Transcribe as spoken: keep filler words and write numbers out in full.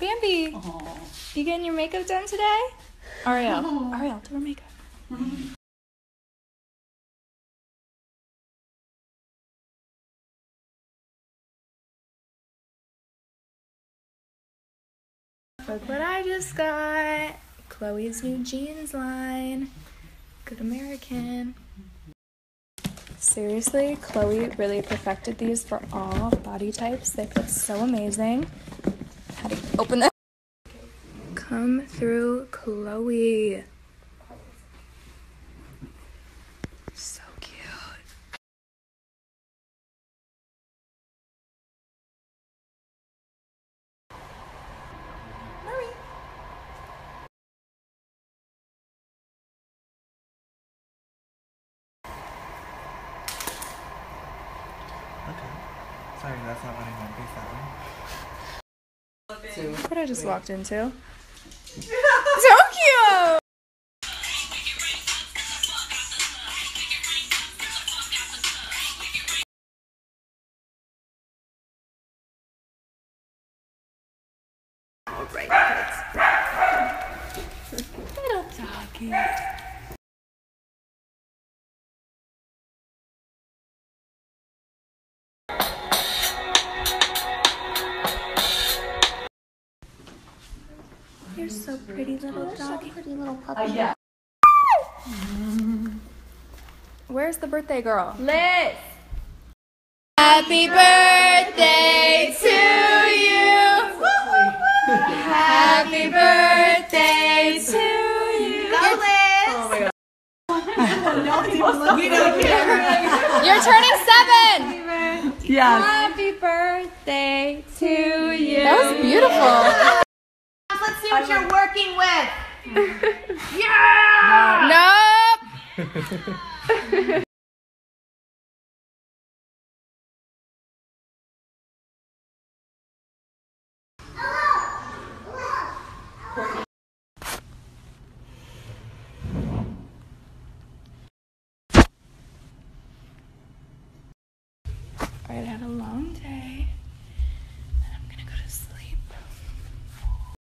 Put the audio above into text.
Bambi, Aww. you getting your makeup done today? Ariel, Ariel, do her makeup. Look what I just got. Chloe's new jeans line. Good American. Seriously, Chloe really perfected these for all body types. They fit so amazing. How do you open them? Come through, Chloe. So cute. Murray. Okay. Sorry, that's not what I meant. Face that way. Look what I just walked into. So cute! Alright, kids. Little doggy. You're so pretty, little You're so doggy. pretty little puppy. Uh, yeah. Where's the birthday girl? Liz! Happy birthday to you. Happy birthday to you. Go, Liz! Oh my god. We don't care. You're turning seven. Yes. Happy birthday to you. That was beautiful. Let's see what you're working with. Nope. Alright, I had a long day.